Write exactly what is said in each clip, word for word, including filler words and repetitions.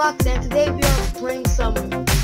Roblox, and today we are playing some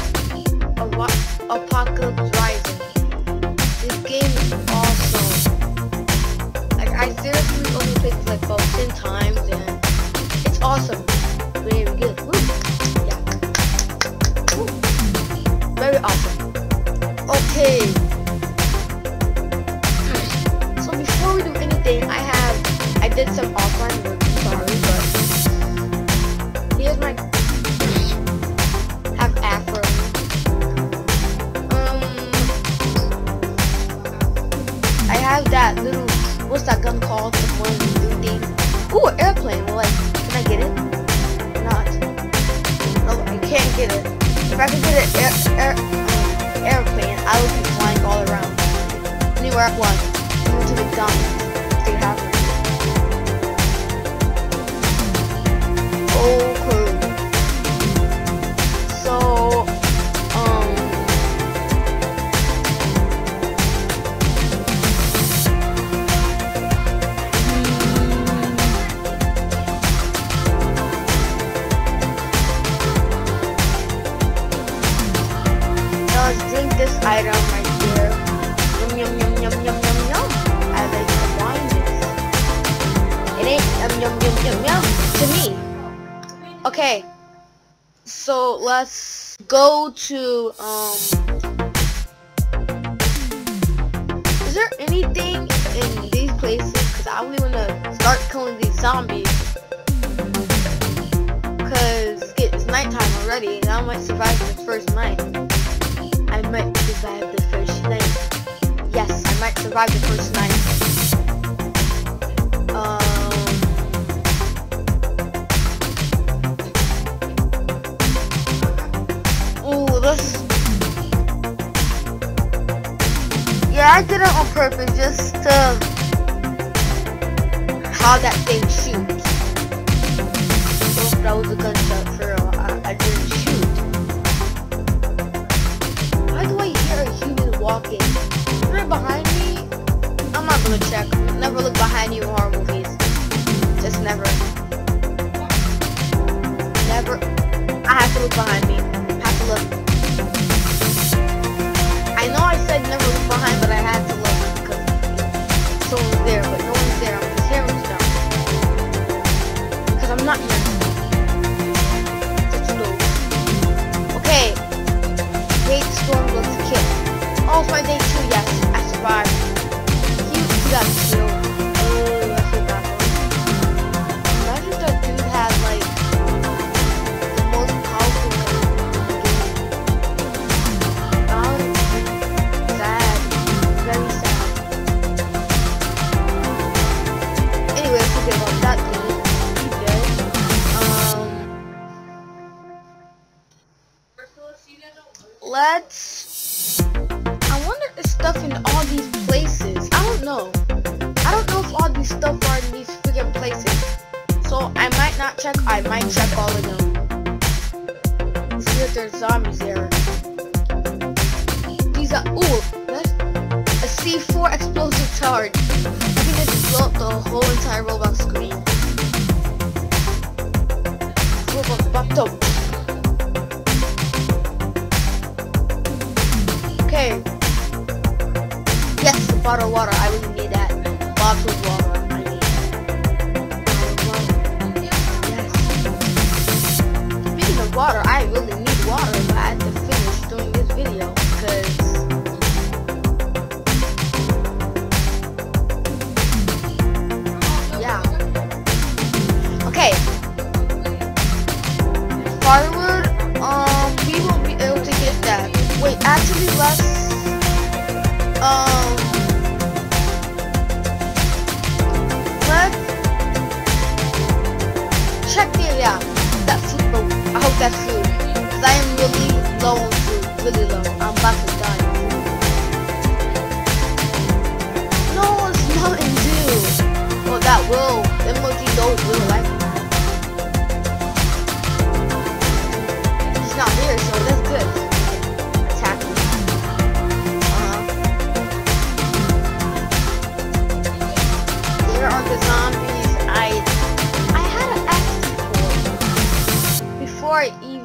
Apocalypse Rising. This game is awesome. Like, I seriously only played it like about ten times, and it's awesome. Very good. Woo. Yeah. Woo. Very awesome. Okay. So before we do anything, I have I did some offline work. Sorry, but here's my have afro. Um, I have that little, what's that gun called? The one new thing. Ooh, an airplane. Well, like, can I get it? Not. No, I can't get it. If I could get an air, air, um, airplane, I would be flying all around. Anywhere I want. Even to McDonald's. Stay happy. Okay. So, um, let's drink this item right here. Yum yum yum yum yum yum yum. I like the wine this. It ain't yum yum yum yum yum to me. Okay, so let's go to, um, is there anything in these places? Because I really want to start killing these zombies. Because it's nighttime already, and I might survive this first night. I might survive the first night. Yes, I might survive the first night. Um... Yeah, I did it on purpose just to how that thing shoots. So if that was a gunshot for real, I, I didn't shoot. Why do I hear a human walking? Is there behind me? I'm not gonna check. Never look behind you in horror movies. Just never. Never. I have to look behind me. Have to look. I know I said never look behind, but I had to look because someone's there, but no one's there. I'm just hearing stuff. Because I'm not hearing stuff. Such low. Okay. Great storm goes to kill. Oh, it's my day two. Yes, I survived. You, you got killed. Oh, I feel bad. Imagine if that dude had, like, the most powerful gun in the game. Um, sad. Very sad. Anyway, forget about that dude. He dead. Um, let's... I wonder if stuff in all these places. I don't know. I don't know if all these stuff are in these freaking places. So I might not check. I might check all of them. See if there's zombies there. These are, ooh, that's a C four explosive charge. I think it just blow up the whole entire Roblox screen. Roblox popped up. Okay. Yes, a bottle of water. I really need that. Bottle of water. I need. Yes. Speaking of water, I really need water, but I have to finish doing this video because yeah. Okay. Firewood. Um, we won't be able to get that. Wait, actually, let's. Um, let's check the, yeah, that food boat. I hope that's food, because I am really low on food, really low. I'm about to die. No, it's Mountain Dew. Well, that will, emoji those will like that. He's not here, so that's good. Attack me. Where are the zombies? I I had an axe before. Before I eat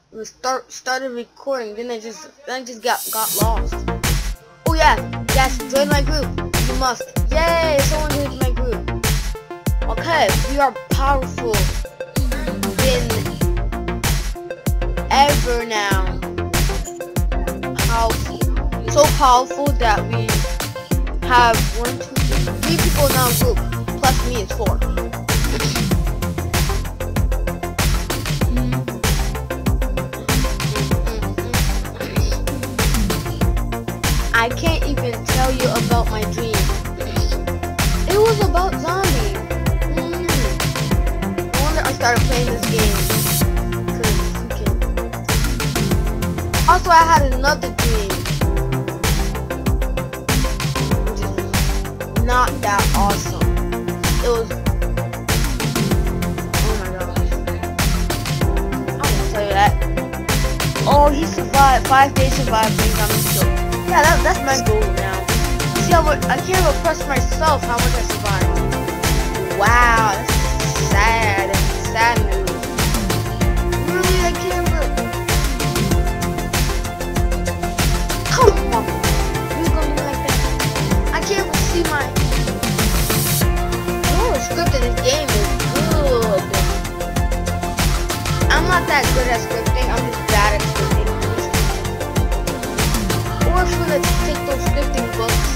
We start started recording, then I just then I just got got lost. Oh yeah, yes, join my group. You must. Yay! Someone joined my group. Okay, we are powerful than ever now. Powerful, so powerful that we have one, two, three people in our group. Plus me is four. I can't even tell you about my dream. It was about zombies. Mm. No wonder I started playing this game. Also, I had another dream, which is not that awesome. It was. Oh my gosh. I won't tell you that. Oh, he survived. Five days survived being zombie killed. Yeah, that, that's my goal now. See how much I can't even impress myself how much I survived. Wow, that's sad. That's sad news. Really, I can't even. Come on, who's gonna be like that? I can't even see my. Oh, the script in this game is good. I'm not that good at scripting. I'm just bad at scripting. Or if you want to take those scripting books,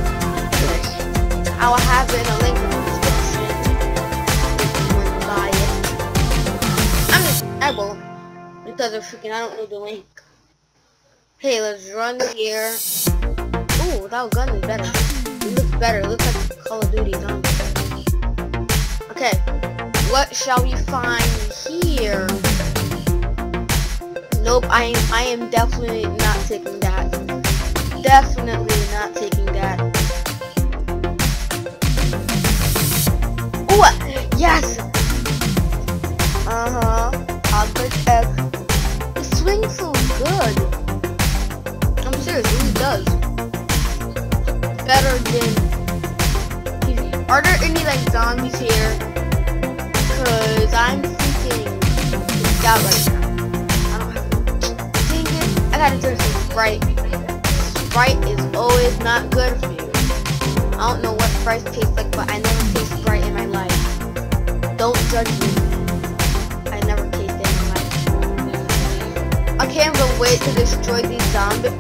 I will have it in a link in the description if you want to buy it. I'm just, I won't, because of freaking, I don't know the link. Hey, let's run here. Ooh, that gun is better. It looks better. It looks like Call of Duty Zombies. Okay, what shall we find here? Nope, I am, I am definitely not taking that. Definitely not taking that. Ooh, yes! Uh-huh. I'll click X. It swings so good. I'm serious, it really does. Better than... Are there any, like, zombies here? Cause I'm freaking freaked out right now. I don't have... Dang it. I gotta turn some Sprite. Sprite is always not good for you. I don't know what Sprite tastes like, but I never taste Sprite in my life. Don't judge me. I never tasted it in my life. I can't even wait to destroy these zombies.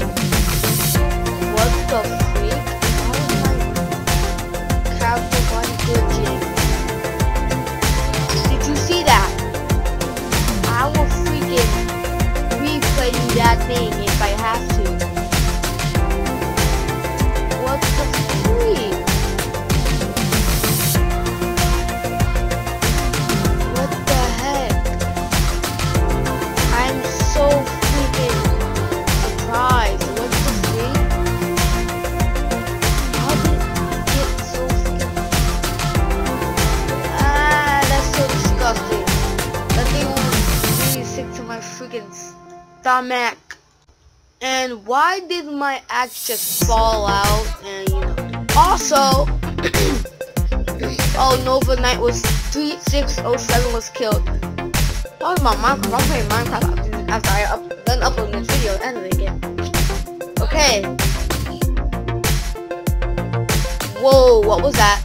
What the freak? How is my character body glitching? Did you see that? I will freaking replay you that thing if I have to. What the freak? What the heck? I'm so freaking surprised. What the freak? How did it get so freaking... Ah, that's so disgusting. That thing was really sick to my freaking stomach. And why did my axe just fall out? And you know, also, oh, Nova Knight was three six oh seven was killed. That was my Minecraft. I'm playing Minecraft after I up, done uploading this video and editing it. Okay. Whoa, what was that?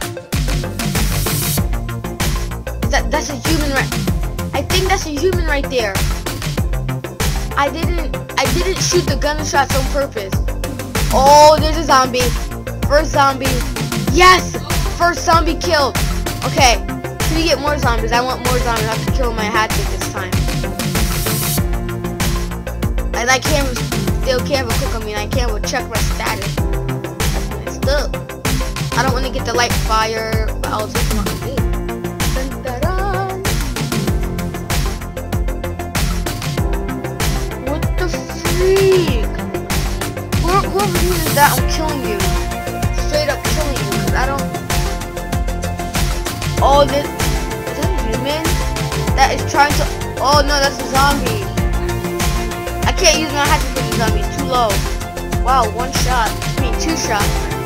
Is that that's a human right? I think that's a human right there. I didn't. I didn't shoot the gunshots on purpose. Oh, there's a zombie. First zombie. Yes! First zombie killed. Okay. Can we get more zombies? I want more zombies. I have to kill my hatchet this time. And I can't still can't have a cook on me and I can't even check my status. That's messed up. I don't want to get the light fire, but I'll take them out to do. Dun, dun, dun. What the freak? Whoever uses that, I'm killing you. Straight up killing you, because I don't... Oh, this... Is that a human? That is trying to... Oh, no, that's a zombie. I can't use my hatchet for the zombie. It's too low. Wow, one shot. I mean, two shots.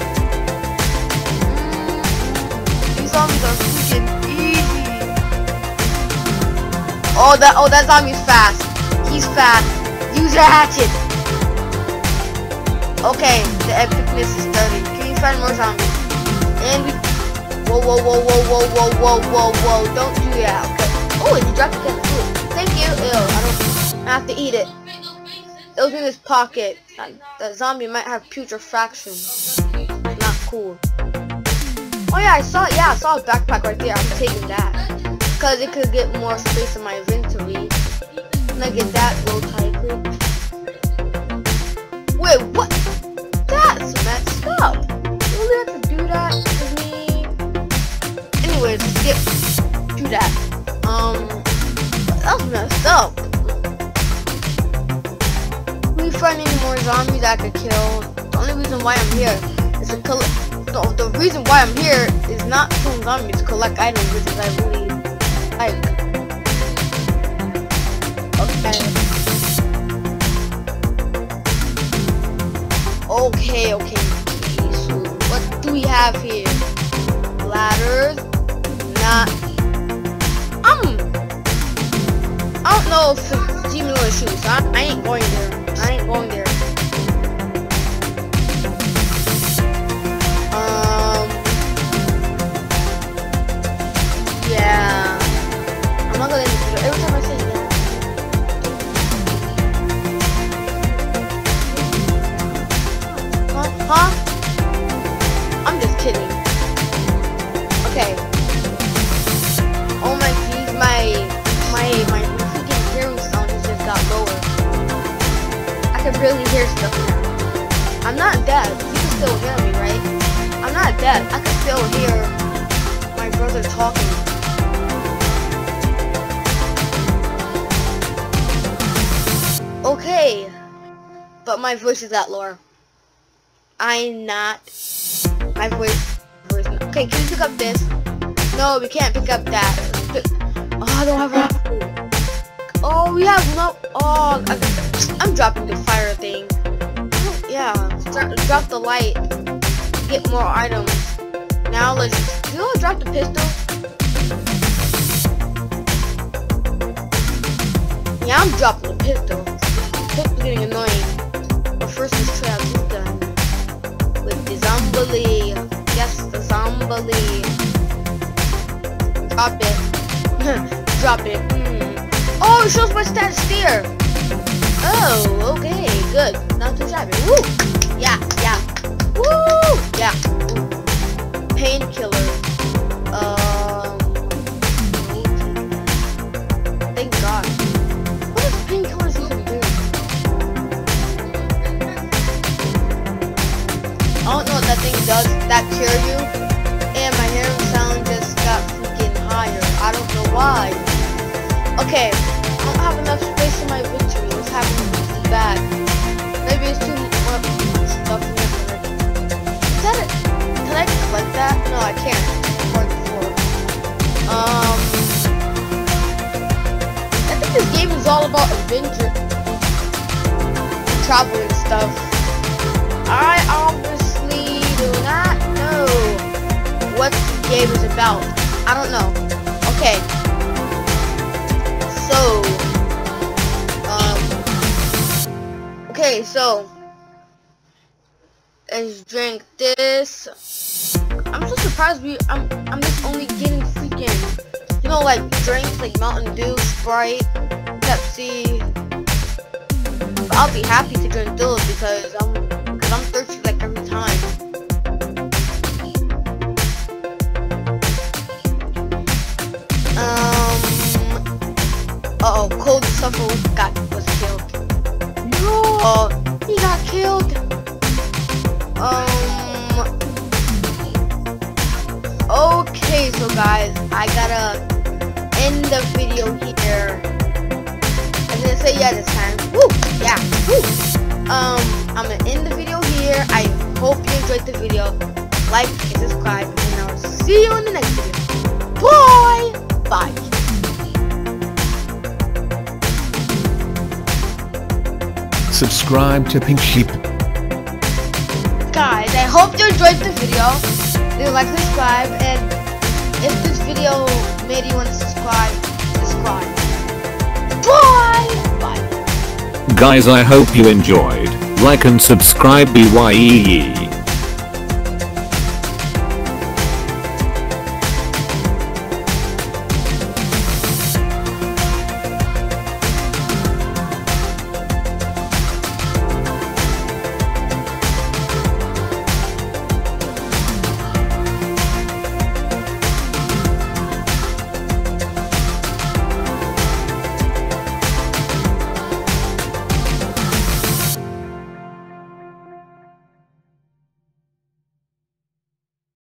Mm, these zombies are freaking easy. Oh, that... Oh, that zombie's fast. He he's fat. Use your hatchet. Okay, the epicness is starting. Can you find more zombies? And we. Whoa, whoa, whoa, whoa, whoa, whoa, whoa, whoa, whoa! Don't do that. Okay. Oh, and you dropped again. Food. Thank you. Ew, I don't. I have to eat it. It was in his pocket. That, that zombie might have putrefaction. Not cool. Oh yeah, I saw. Yeah, I saw a backpack right there. I'm taking that because it could get more space in my inventory. Can I get that low tightly? Wait, what? That's messed up. You really have to do that to me? Anyways, skip to that. Um, that was messed up. Can we find any more zombies I could kill? The only reason why I'm here is to collect. No, the reason why I'm here is not killing zombies, to collect items, which is I really like. Okay. Okay, okay, okay. So what do we have here? Ladders. Not. Um. I don't know if it's demon or shoes. I, I ain't going there. I ain't going there. Um. Yeah. I'm not gonna do it every time I say that. Huh? Huh? I'm just kidding. Okay. Oh my geez, my my my freaking hearing sound has just got lower. I can barely hear stuff now. I'm not dead. You can still hear me, right? I'm not dead. I can still hear my brother talking. Okay. But my voice is that lower. I'm not. My voice. voice okay, can we pick up this? No, we can't pick up that. Oh, I don't have enough. Oh, we have no. Oh, I, I'm dropping the fire thing. Yeah, start, drop the light. Get more items. Now let's. You know, drop the pistol. Yeah, I'm dropping the pistol. The pistol's getting annoying. But first, let's try out this gun. With the zombie. Yes, the zombie. Drop it. Drop it. Mm. Oh, it shows my status there. Oh, okay, good. Not too shabby. Woo! Yeah, yeah. Woo! Yeah. Painkiller. Um. Thank God. What does painkillers even do? I don't know what that thing does. That cure you, and my hearing sound just got freaking higher. I don't know why. Okay, I don't have enough space in my inventory. What's happening to the bag? Maybe it's too much stuff in there. Is that it? Can I collect that? No, I can't. Part four. Um, I think this game is all about adventure, travel and stuff. I obviously do not know what the game is about. I don't know. Okay. So, um, okay, so, let's drink this. I'm so surprised we, I'm, I'm just only getting freaking, you know, like drinks like Mountain Dew, Sprite, Pepsi. But I'll be happy to drink those because I'm, because I'm thirsty like every time. Um. Uh oh, Cold Suffer got was killed. No, he got killed. Um. Okay, so guys, I gotta end the video here. I'm gonna say yeah this time. Woo, yeah, woo. Um, I'm gonna end the video here. I hope you enjoyed the video. Like and subscribe, and I'll see you in the next video. Bye. Bye. Subscribe to Pink Sheep. Guys, I hope you enjoyed the video. Leave a like, subscribe, and if this video made you want to subscribe, subscribe. Bye! Bye. Guys, I hope you enjoyed. Like and subscribe. B Y E E.